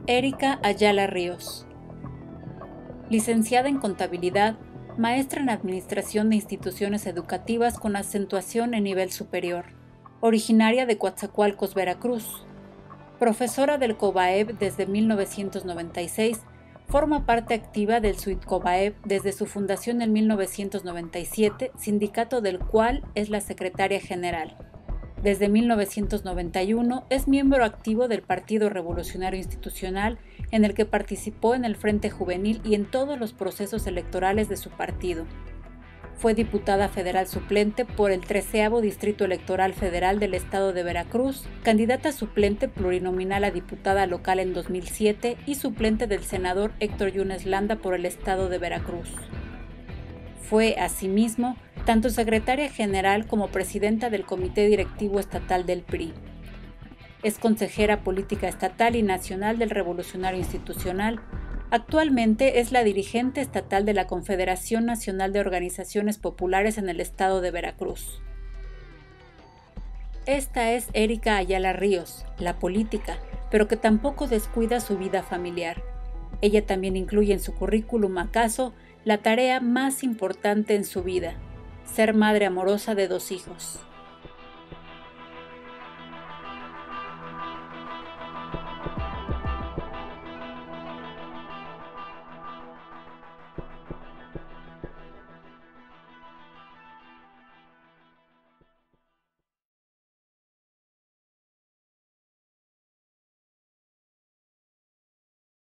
Erika Ayala Ríos. Licenciada en Contabilidad, maestra en Administración de Instituciones Educativas con acentuación en nivel superior, originaria de Coatzacoalcos, Veracruz. Profesora del COBAEB desde 1996, forma parte activa del SUIT-COBAEB desde su fundación en 1997, sindicato del cual es la secretaria general. Desde 1991 es miembro activo del Partido Revolucionario Institucional, en el que participó en el Frente Juvenil y en todos los procesos electorales de su partido. Fue diputada federal suplente por el 13º Distrito Electoral Federal del Estado de Veracruz, candidata suplente plurinominal a diputada local en 2007 y suplente del senador Héctor Yunes Landa por el Estado de Veracruz. Fue, asimismo, tanto secretaria general como presidenta del Comité Directivo Estatal del PRI. Es consejera política estatal y nacional del Revolucionario Institucional. Actualmente es la dirigente estatal de la Confederación Nacional de Organizaciones Populares en el Estado de Veracruz. Esta es Erika Ayala Ríos, la política, pero que tampoco descuida su vida familiar. Ella también incluye en su currículum acaso la tarea más importante en su vida: ser madre amorosa de 2 hijos.